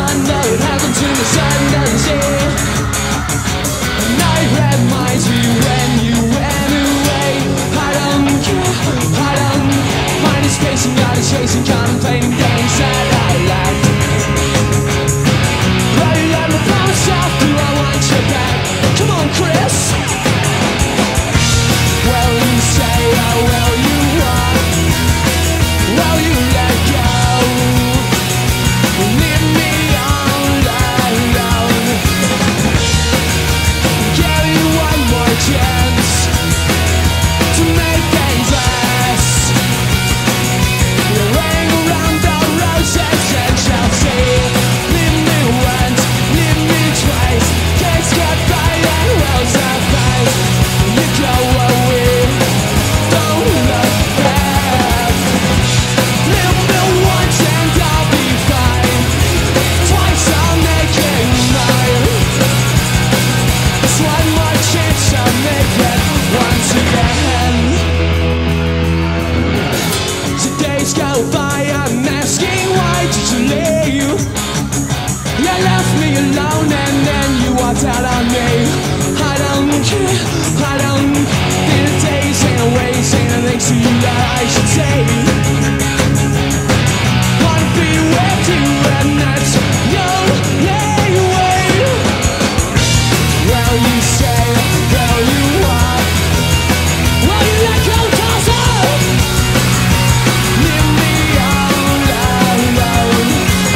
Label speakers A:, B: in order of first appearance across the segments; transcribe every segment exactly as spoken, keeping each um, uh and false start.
A: wonder what happened to the sun doesn't see. And I read my you when you went away. I don't care, I don't. Mind is facing, God is chasing, contemplating things that I left. Well, you let me promise off, do I want you back? Come on, Chris. Well, you say, oh, well, you walk. Well, you let go. Leave me all alone. Give you one more chance to make things last. You ring around the roses and shall say, leave me once, leave me twice. Can't get by the roads I find. You go away, don't look back. Leave me once and I'll be fine. Twice I'll make it mine. It's one more chance, I'll make it once again. So days go by, I'm asking why did you leave? You left me alone and then you walked out on me. I don't care, I don't. The days ain't a waste, ain't a things to you that I should say. Wanna be with you and that's your way. Well, you say, well, you walk. Well, you let go, toss up. Leave me all alone.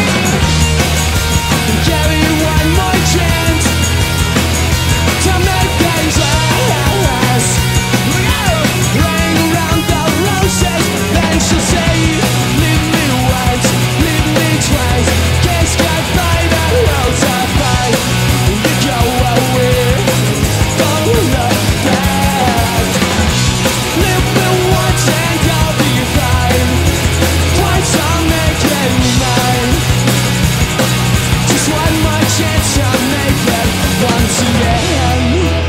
A: Give you one more chance to make things last. Ring around the roses, then she'll say, leave me once, leave me twice. Can't get by the roads I find. You go away, don't look back. Leave me once and I'll be fine. Twice I'll make it mine. Just one more chance, I'll make it once again.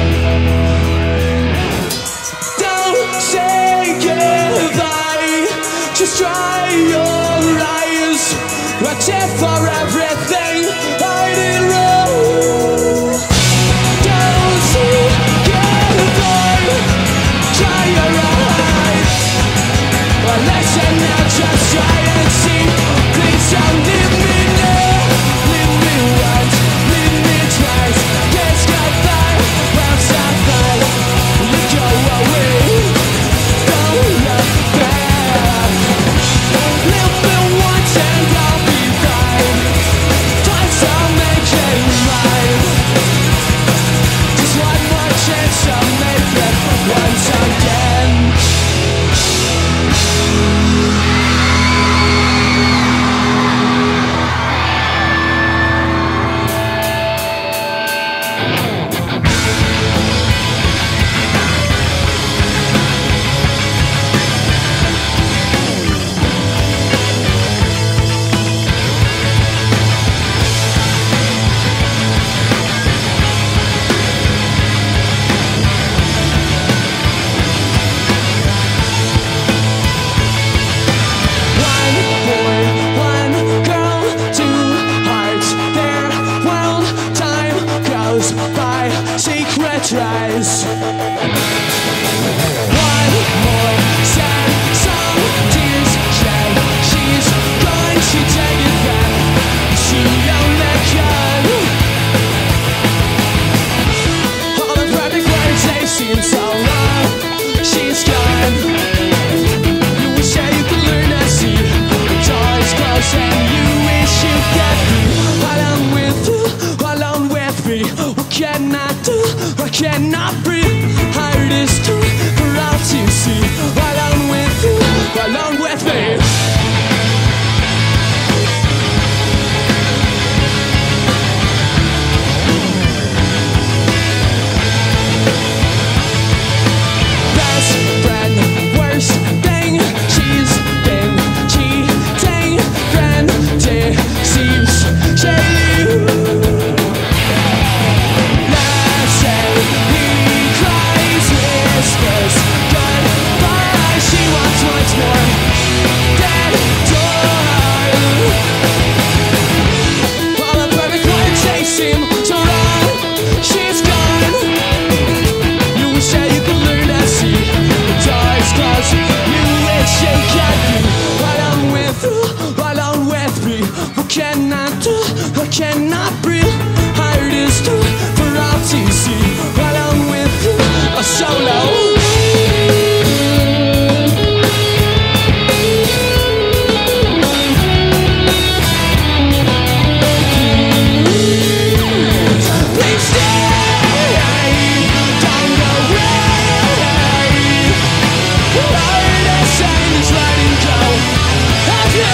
A: Don't say goodbye, just dry your eyes. Watch it for everything I did wrong. Don't say goodbye, dry your eyes. Well, listen now, just try and see. Please don't leave me now. Leave me once, leave me twice. Can't get by, rounds I find. You go away, don't look back. Leave me once and I'll be fine. Twice I'll make it mine. Just one more chance, I'll make it once again. One boy, one girl, two hearts. Their world, time goes by. Secret rise. One more sad song, tears shed. She's gone, she take it back. She only can. All the perfect words they seem so wrong. She's gone. You wish that you could learn to see the doors closed and you wish you could be alone with you, alone with me. What can I do? I cannot breathe. Hard is true for all to see. Alone with you, alone with me. Best friend, worst thing. She's been cheating, friend deceives, shady. Let's say he cries his cannot breathe. Heart is too for all to see. While I'm with you, a solo. Please stay, don't go away. Heart is saying it's letting go of you.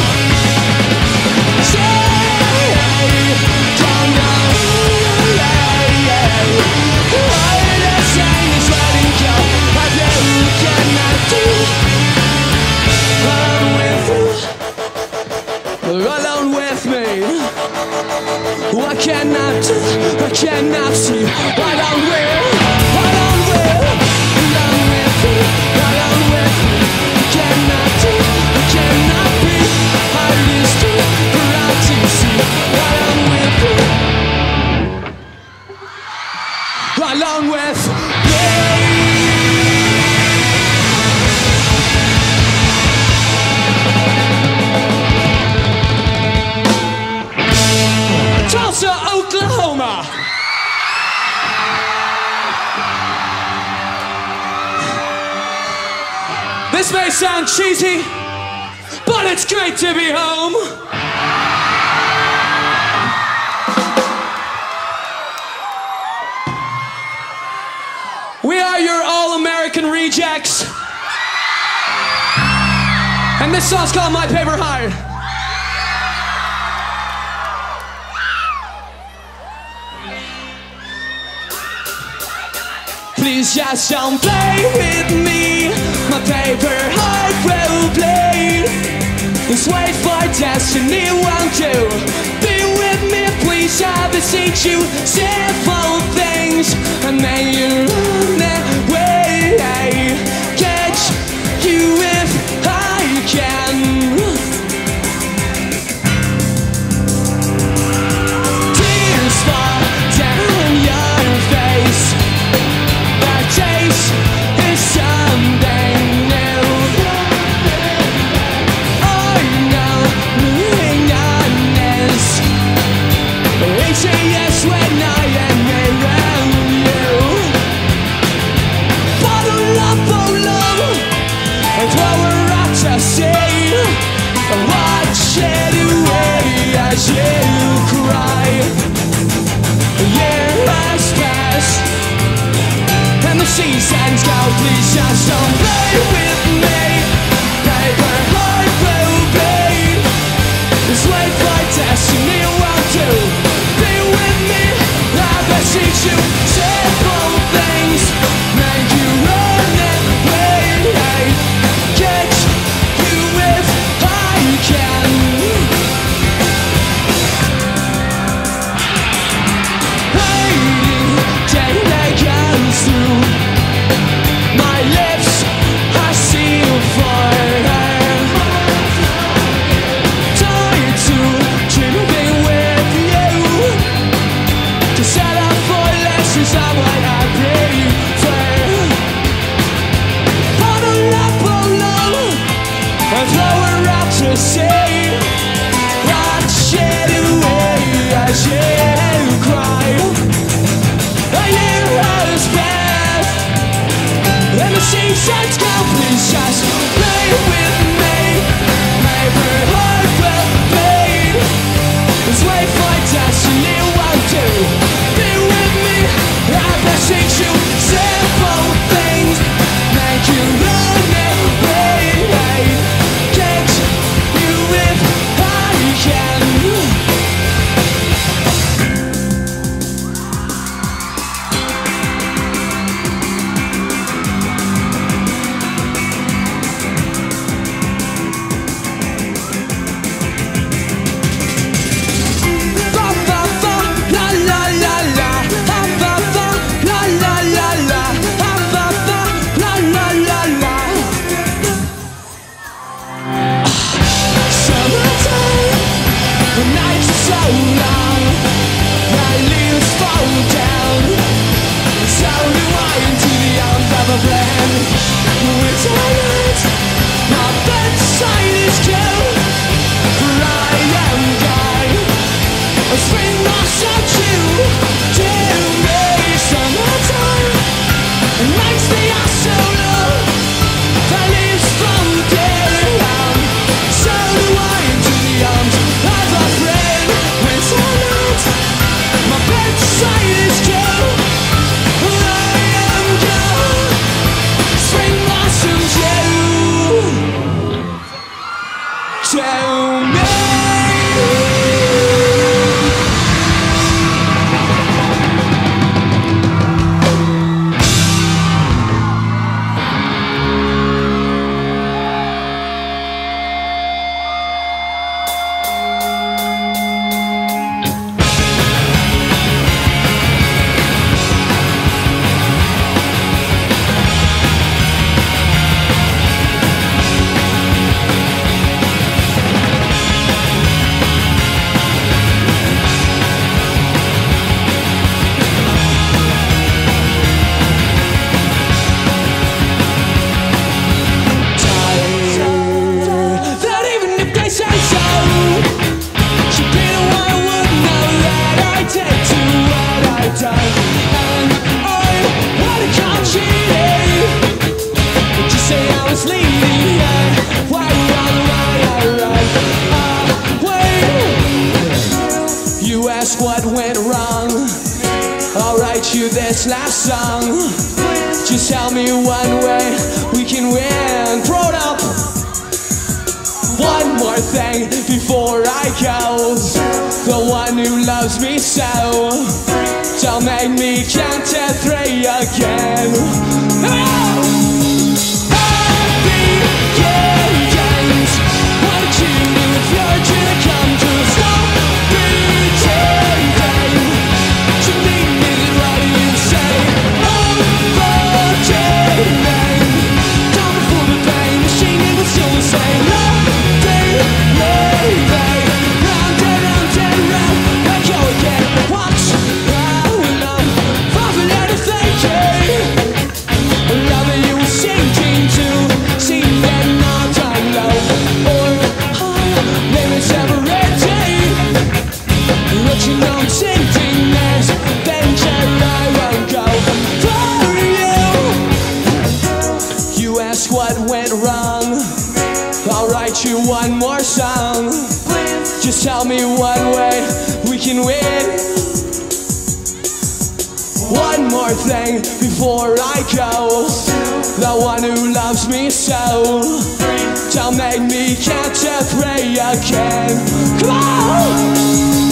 A: Alone with me, what can I do? I cannot see. Alone with, alone with, alone with you. Alone with me, I cannot do. I cannot breathe. Heart is too for all to see. Alone with you. Alone with me. Tulsa, Oklahoma. This may sound cheesy, but it's great to be home. We are your all-American rejects. And this song's called My Paper Heart. Please just don't play with me. My paper heart will bleed. Let's wait for destiny. Won't you be with me? Please, I beseech you. Simple things, and then you run away. Catch you if I can. Tears fall down your face. Taste is something new. I know moving on is easy as when I am around you. Bottle up, bottle up, and what we're out to see. Watch it away as you cry. A year has passed and the seasons go. Please just don't play with me. Paper heart will bleed. Just wait for destiny. Want to be with me? I beseech you. Simple things make you run away. Catch you if I can. Hiding daylight comes through. My lips are sealed for ask what went wrong, I'll write you this last song. Just tell me one way we can win. Throw it up. One more thing before I go. The one who loves me so, don't make me count to three again. Oh! What went wrong? I'll write you one more song. Just tell me one way we can win. One more thing before I go. The one who loves me so, don't make me count to three again. Come on!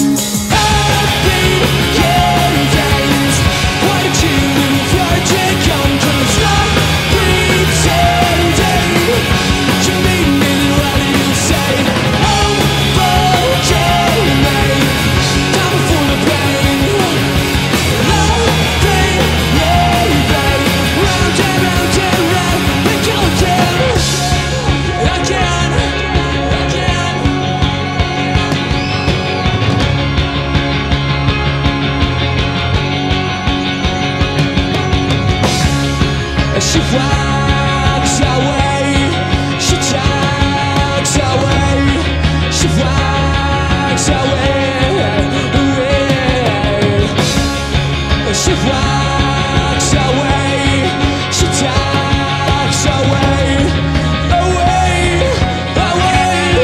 A: She walks away, she talks away, she walks away, away. She walks away, she talks away, away, away.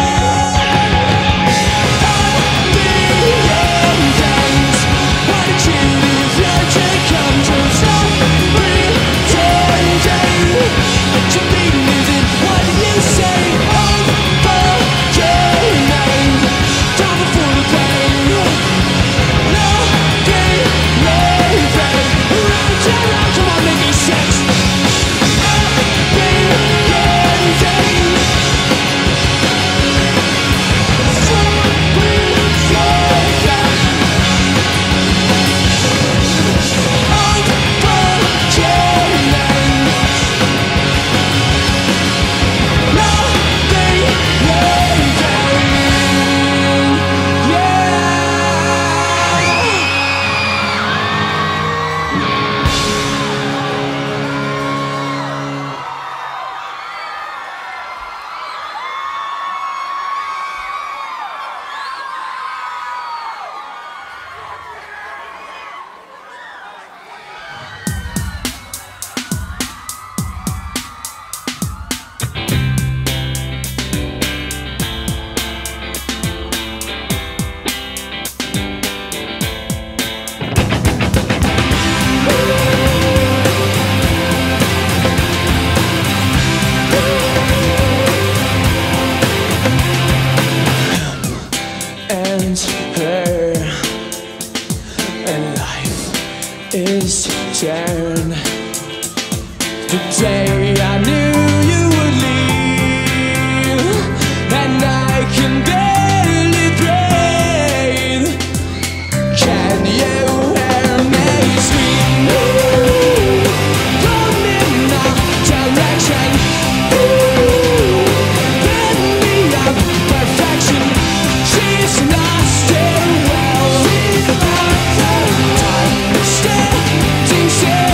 A: Why did you leave your to come to stop me? To be needed, what do you say? Oh, for your name, time for the pain. No game, no pain. Round and round, come on, make it sense. I've been getting so weird, so bad. Oh, for your name. Her and life is turned. The day I knew you would leave, and I can barely breathe. Can you hear me scream? Ooh, come in my direction. Ooh, bend me up perfection. She's lost her well. Time is standing still.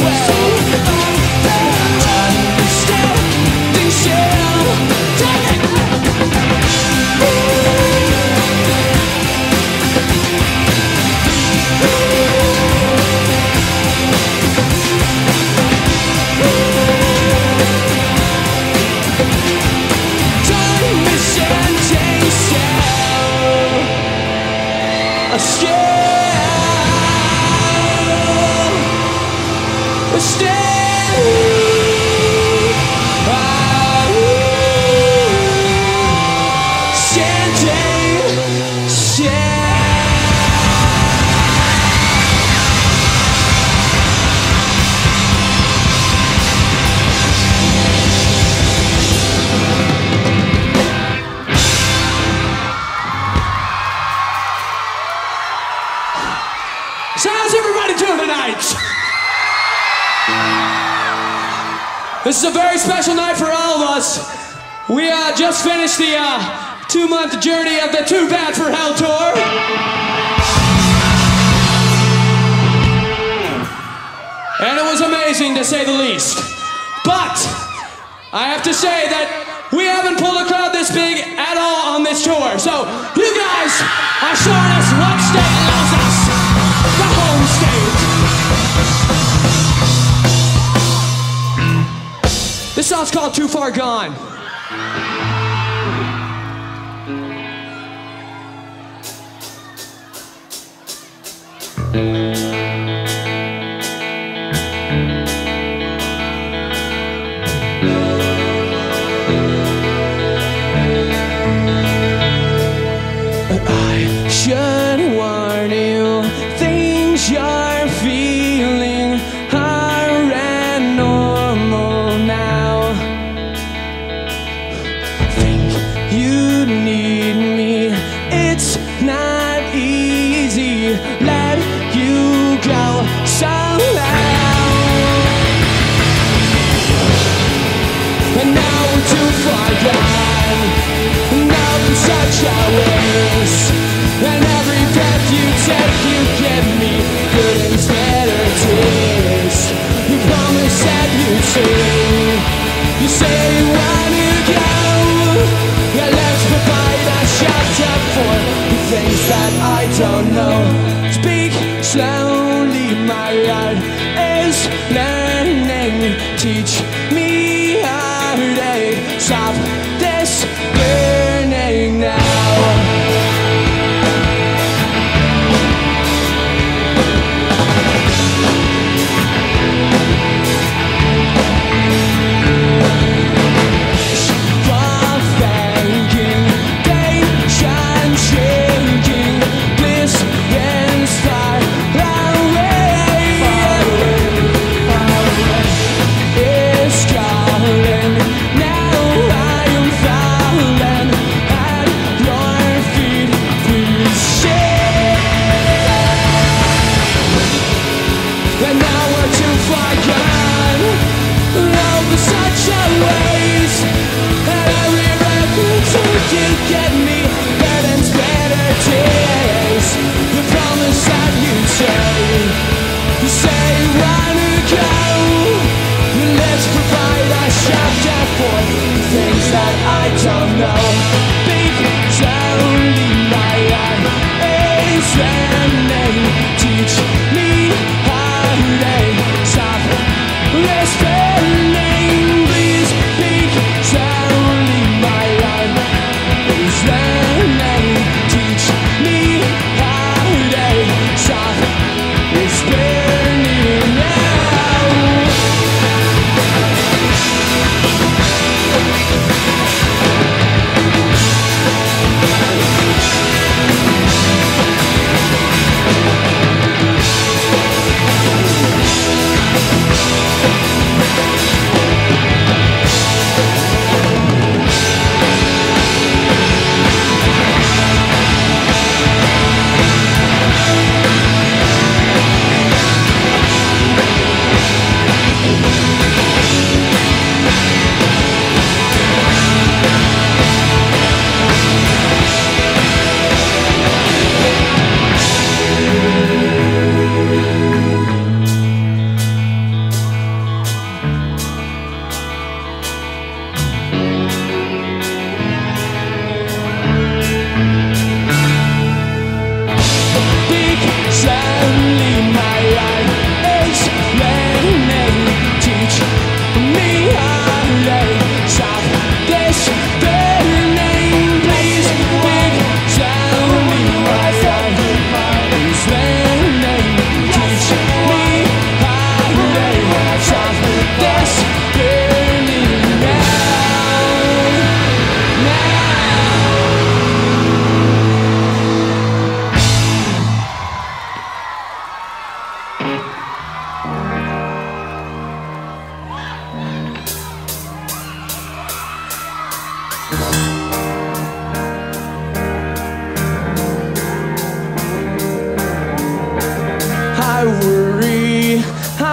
A: well. Time is standing still. Take it. Time is standing still. Still. Still, standing still. So how's everybody doing tonight? This is a very special night for all of us. We uh, just finished the uh, two-month journey of the Too Bad for Hell tour. And it was amazing, to say the least. But I have to say that we haven't pulled a crowd this big at all on this tour. So you guys are showing us what state loves us. The home state. This song's called Too Far Gone. I should warn you, things you're feeling are abnormal now. Think you need me, it's not easy. Let you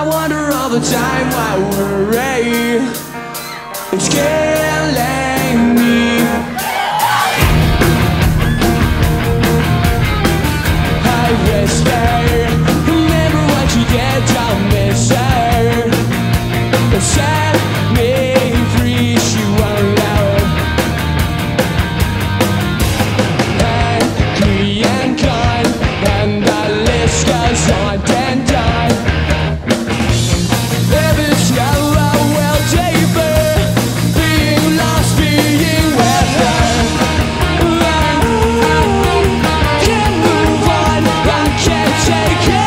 A: I wonder all the time why worry is killing me. I whisper, remember what you did, don't miss her. Set me free, she won't allow it. Angry and kind, and the list goes on and on. If it's love, I will deeper, being lost, being with her. I can't move on, I can't take it.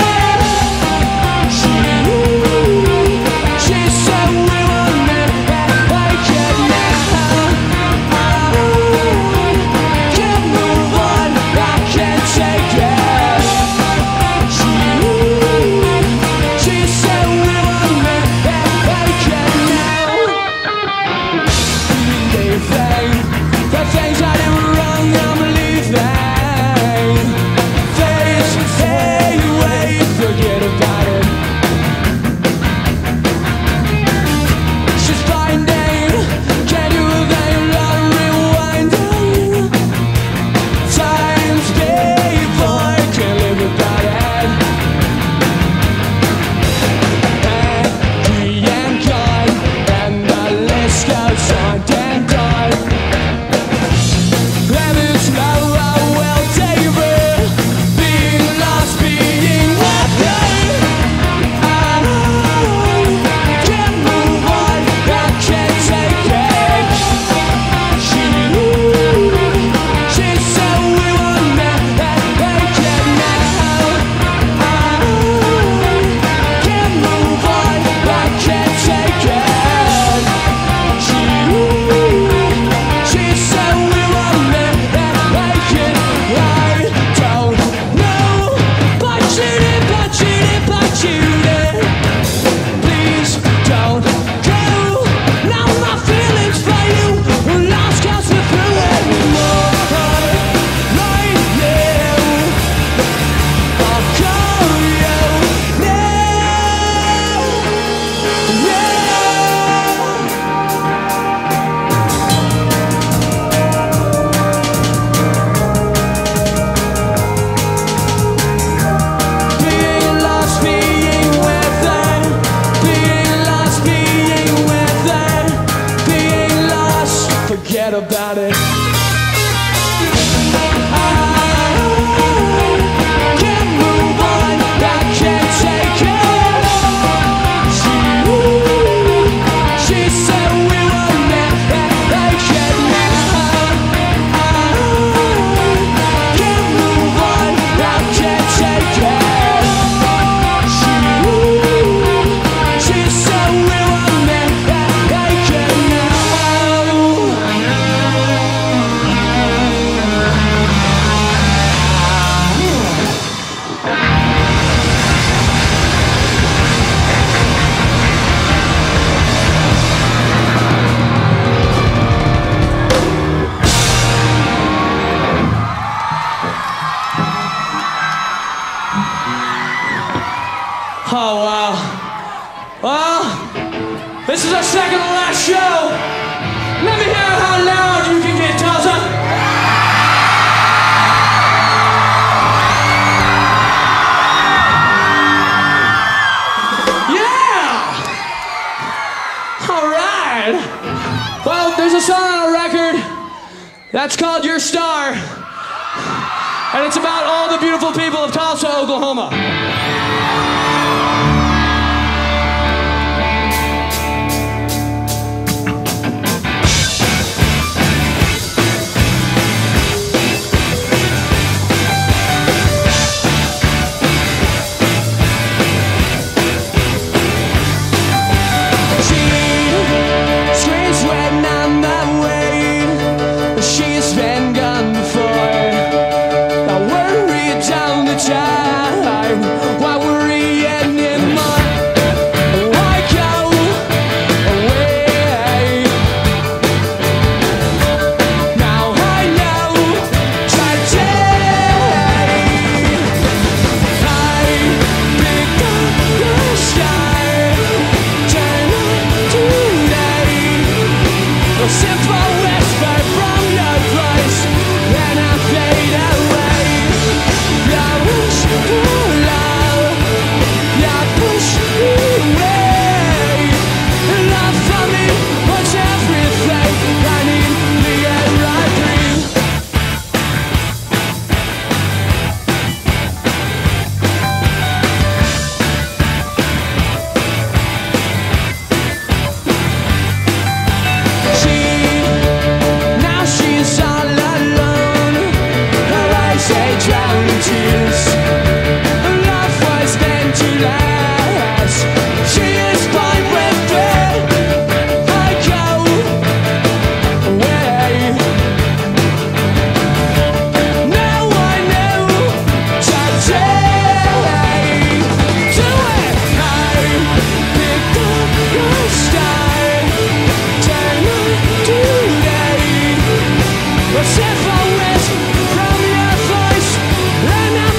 A: Forget about it. I can't move on, I can't take it. She, she said we were meant like it now. I can't move on, I can't take it. She, she said we were meant like it now. Oh, wow. Well, this is our second to last show. Let me hear how loud you can get, Tulsa. Yeah! All right. Well, there's a song on a record that's called Your Star. And it's about all the beautiful people of Tulsa, Oklahoma. Why tears. Love was meant to last. She is fine with me. I go away. Now I know today. Do it, I picked up your style. Turn on today. As if I wish from your voice, and I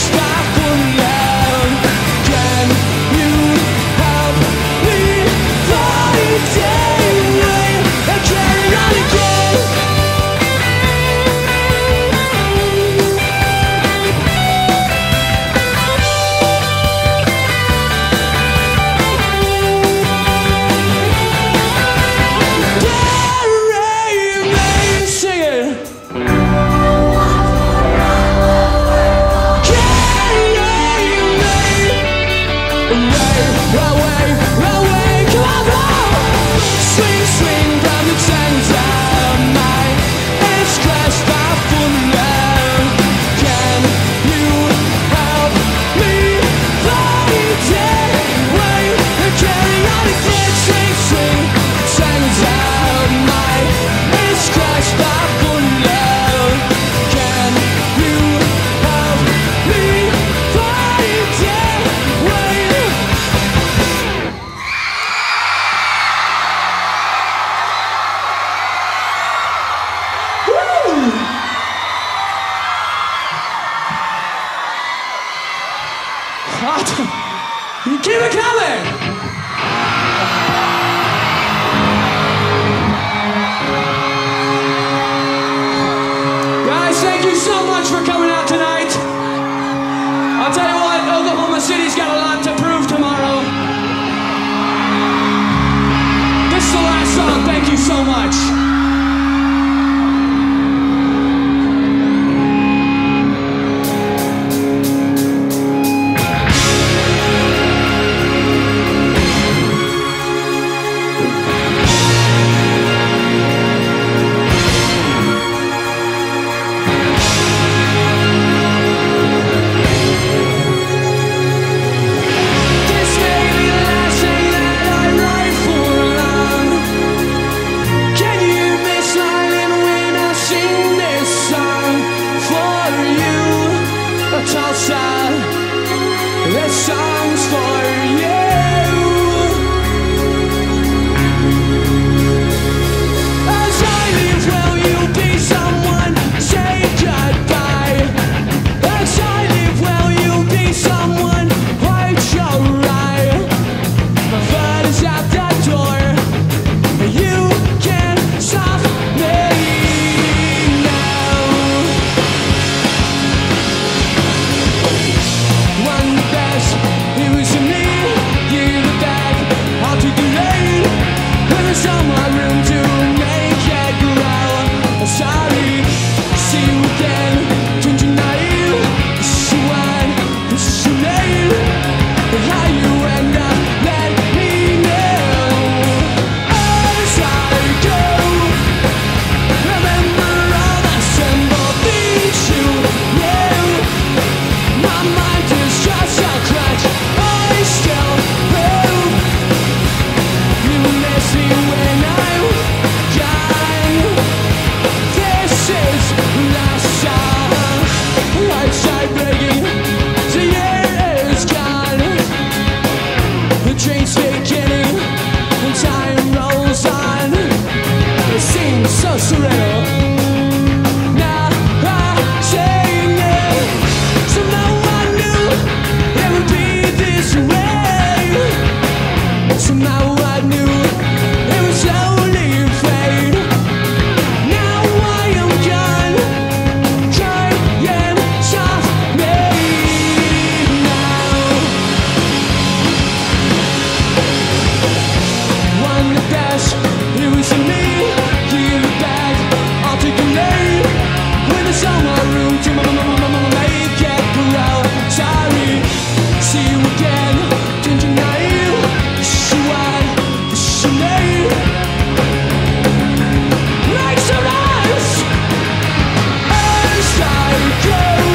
A: You keep it coming! Guys, thank you so much for coming out tonight. I'll tell you what, Oklahoma City's got a lot to prove tomorrow. This is the last song, thank you so much. This song's for you. As I leave, will you be someone? Say goodbye. As I leave, will you be someone? Quite alright. My foot is out the door. You can't stop me. It was me, you the bag, all too delayed. When there's someone room to make it grow. I'm sorry, see you again. Don't you know this is when this is your name? And how you end up, let me know. As I go, remember all the sympathies you knew. My mind is just a crutch. I still prove you miss me when I'm gone. This is last song. Lights are breaking, the year is gone. The train's vacating, and time rolls on. It seems so surreal. Now I sing it. So no one knew it would be this way. Somehow I knew it would slowly fade. Now I am gone, try and stop me now. One the best, it was me, you the back, all too delayed. When there's summer room to make it grow. Sorry, see you again. Don't you know this is why this is your name? Like some ice as I go.